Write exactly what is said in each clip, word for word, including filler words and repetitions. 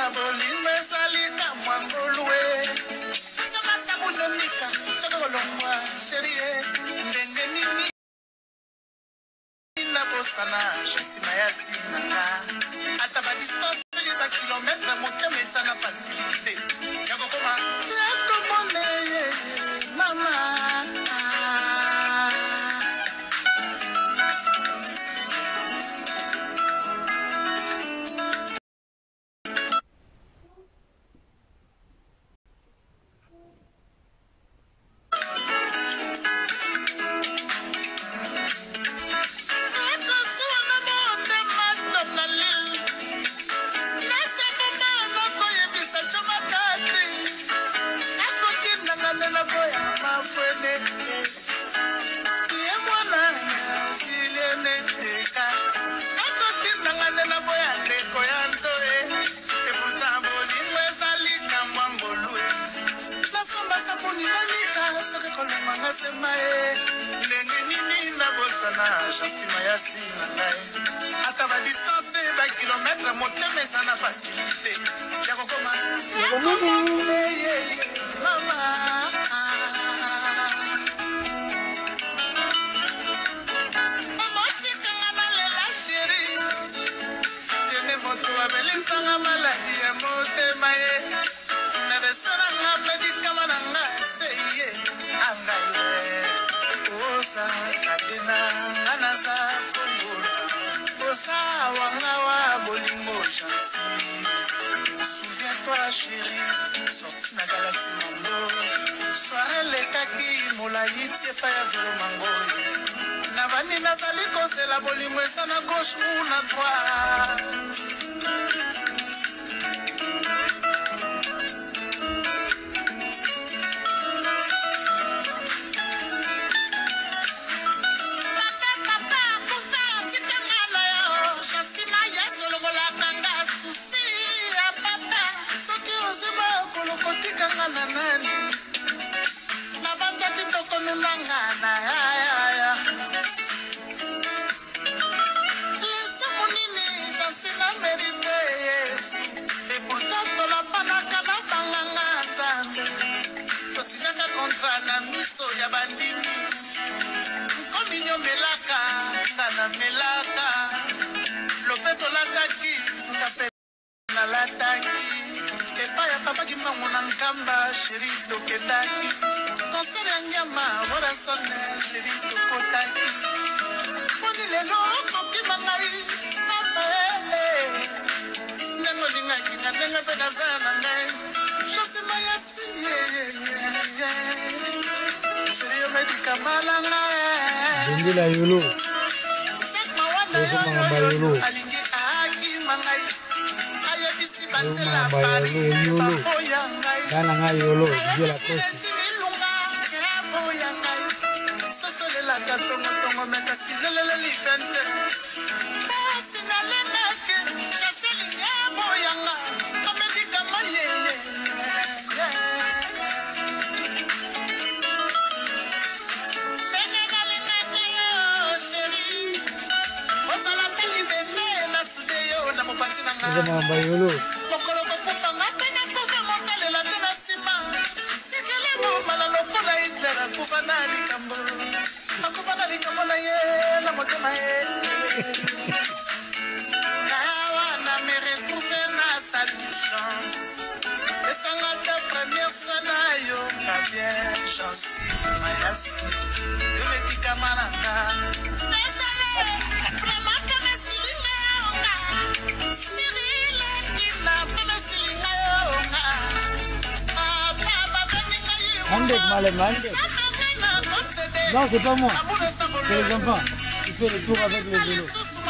Non, c'est pas moi. C'est les enfants. Tu fais le tour avec les vélos.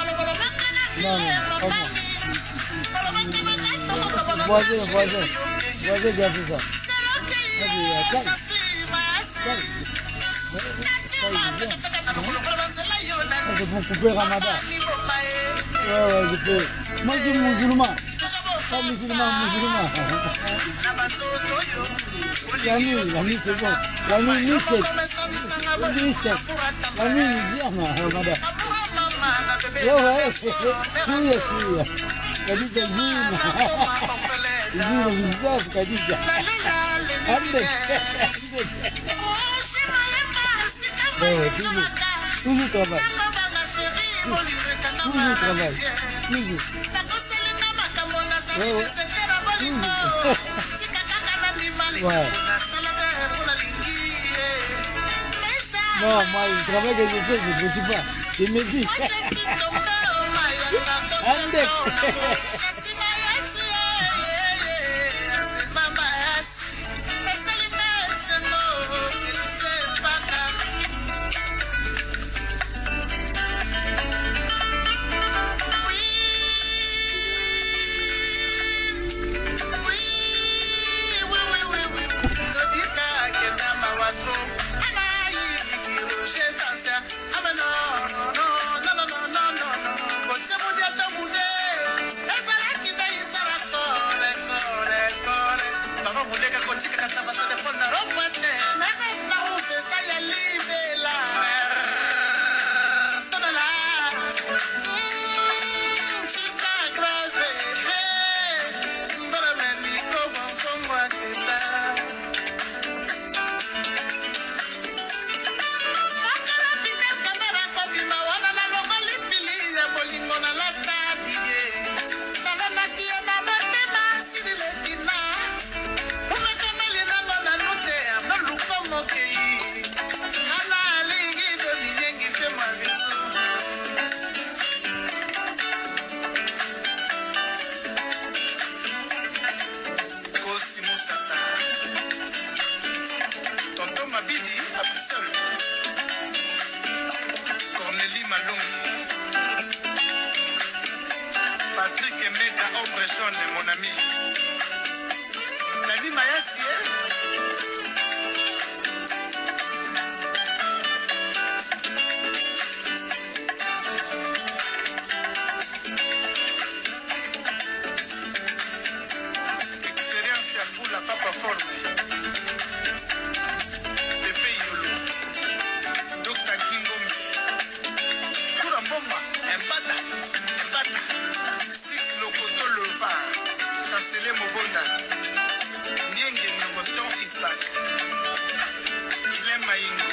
Non, non, pas moi. Voisin, voisin. Voisin qui a fait ça. C'est pour couper Ramadan. Ouais, ouais, je peux. Moi, je suis musulman. Pas musulman, musulman. L'ami, l'ami, c'est bon. L'ami, Nisset. Nisset. L'ami, Nisset, Ramadan. Ouais, ouais, c'est. Oui, oui. L'ami, c'est Uzuri mzazi kabisa. Ande. Wewe tuzu. Tuzu travail. Tuzu travail. Tuzu. Wewe. Ouais. Non, moi, le travail que je fais, je ne sais pas. Je me dis. Andek. Mon ami, Dani Mayasi, expérience à fou la papa forme. Pepe Yolo, Docteur Kingombe, Kurambomba, Mbata, Mbata, Six Lokoto Leva. Chancelier Mobonda, Nienge Ngoton Isaac, Guilhem Maïngo.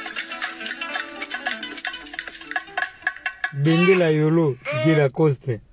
Bendela Yolo, Gila Coste.